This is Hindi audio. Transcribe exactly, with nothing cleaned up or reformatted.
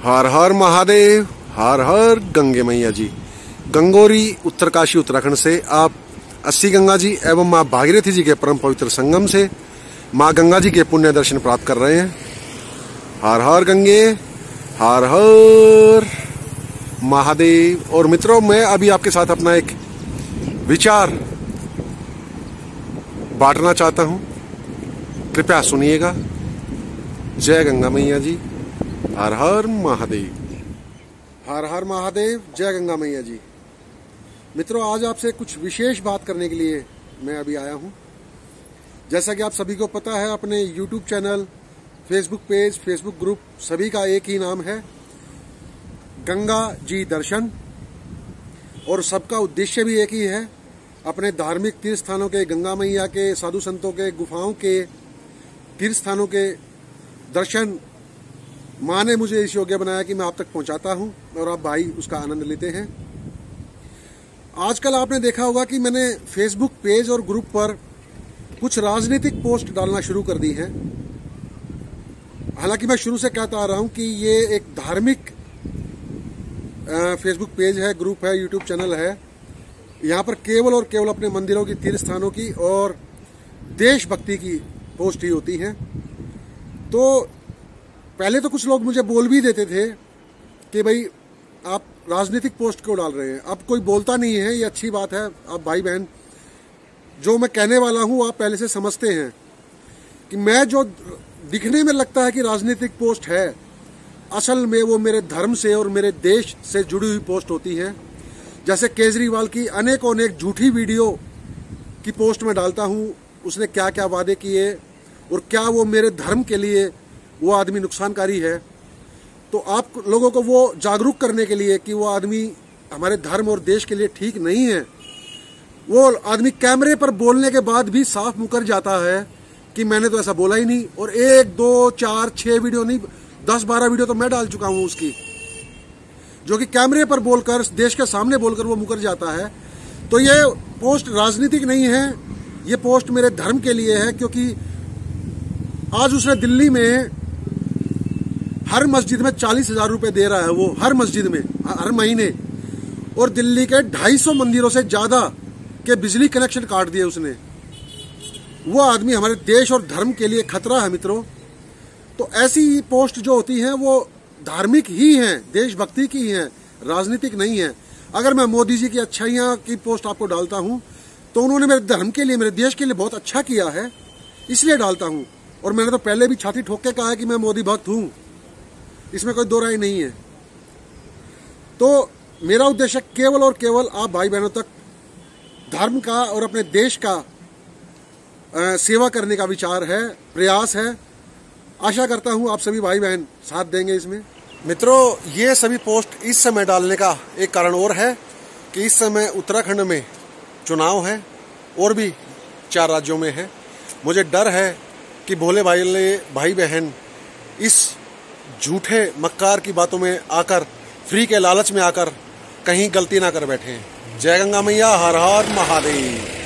हर हर महादेव, हर हर गंगे मैया जी। गंगोरी उत्तरकाशी उत्तराखंड से आप अस्सी गंगा जी एवं माँ भागीरथी जी के परम पवित्र संगम से माँ गंगा जी के पुण्य दर्शन प्राप्त कर रहे हैं। हर हर गंगे, हर हर महादेव। और मित्रों, मैं अभी आपके साथ अपना एक विचार बांटना चाहता हूं, कृपया सुनिएगा। जय गंगा मैया जी, हर हर महादेव। हर हर महादेव, जय गंगा मैया जी। मित्रों, आज आपसे कुछ विशेष बात करने के लिए मैं अभी आया हूं। जैसा कि आप सभी को पता है, अपने YouTube channel, Facebook page, Facebook group सभी का एक ही नाम है, गंगा जी दर्शन। और सबका उद्देश्य भी एक ही है, अपने धार्मिक तीर्थ स्थानों के, गंगा मैया के, साधु संतों के, गुफाओं के, तीर्थ स्थानों के दर्शन माँ ने मुझे इस योग्य बनाया कि मैं आप तक पहुंचाता हूं और आप भाई उसका आनंद लेते हैं। आजकल आपने देखा होगा कि मैंने फेसबुक पेज और ग्रुप पर कुछ राजनीतिक पोस्ट डालना शुरू कर दी है। हालांकि मैं शुरू से कहता आ रहा हूं कि ये एक धार्मिक फेसबुक पेज है, ग्रुप है, यूट्यूब चैनल है। यहाँ पर केवल और केवल अपने मंदिरों की, तीर्थ स्थानों की और देशभक्ति की पोस्ट ही होती है। तो पहले तो कुछ लोग मुझे बोल भी देते थे कि भाई आप राजनीतिक पोस्ट क्यों डाल रहे हैं। अब कोई बोलता नहीं है, ये अच्छी बात है। आप भाई बहन, जो मैं कहने वाला हूं आप पहले से समझते हैं कि मैं जो दिखने में लगता है कि राजनीतिक पोस्ट है, असल में वो मेरे धर्म से और मेरे देश से जुड़ी हुई पोस्ट होती है। जैसे केजरीवाल की अनेकों अनेक झूठी वीडियो की पोस्ट में डालता हूं, उसने क्या क्या वादे किए और क्या वो मेरे धर्म के लिए वो आदमी नुकसानकारी है। तो आप लोगों को वो जागरूक करने के लिए कि वो आदमी हमारे धर्म और देश के लिए ठीक नहीं है। वो आदमी कैमरे पर बोलने के बाद भी साफ मुकर जाता है कि मैंने तो ऐसा बोला ही नहीं। और एक दो चार छह वीडियो नहीं, दस बारह वीडियो तो मैं डाल चुका हूं उसकी, जो कि कैमरे पर बोलकर, देश के सामने बोलकर वो मुकर जाता है। तो ये पोस्ट राजनीतिक नहीं है, ये पोस्ट मेरे धर्म के लिए है। क्योंकि आज उसने दिल्ली में हर मस्जिद में चालीस हजार रुपए दे रहा है, वो हर मस्जिद में हर महीने। और दिल्ली के ढाई सौ मंदिरों से ज्यादा के बिजली कनेक्शन काट दिए उसने। वो आदमी हमारे देश और धर्म के लिए खतरा है मित्रों। तो ऐसी पोस्ट जो होती हैं वो धार्मिक ही हैं, देशभक्ति की ही हैं, राजनीतिक नहीं है। अगर मैं मोदी जी की अच्छाइयां की पोस्ट आपको डालता हूं तो उन्होंने मेरे धर्म के लिए, मेरे देश के लिए बहुत अच्छा किया है, इसलिए डालता हूं। और मैंने तो पहले भी छाती ठोक के कहा है कि मैं मोदी भक्त हूं, इसमें कोई दो राय नहीं है। तो मेरा उद्देश्य केवल और केवल आप भाई बहनों तक धर्म का और अपने देश का आ, सेवा करने का विचार है, प्रयास है। आशा करता हूं आप सभी भाई बहन साथ देंगे इसमें। मित्रों, ये सभी पोस्ट इस समय डालने का एक कारण और है कि इस समय उत्तराखंड में चुनाव है और भी चार राज्यों में है। मुझे डर है कि भोले भाई भाई बहन इस झूठे मक्कार की बातों में आकर, फ्री के लालच में आकर कहीं गलती ना कर बैठे। जय गंगा मैया, हर हर महादेव।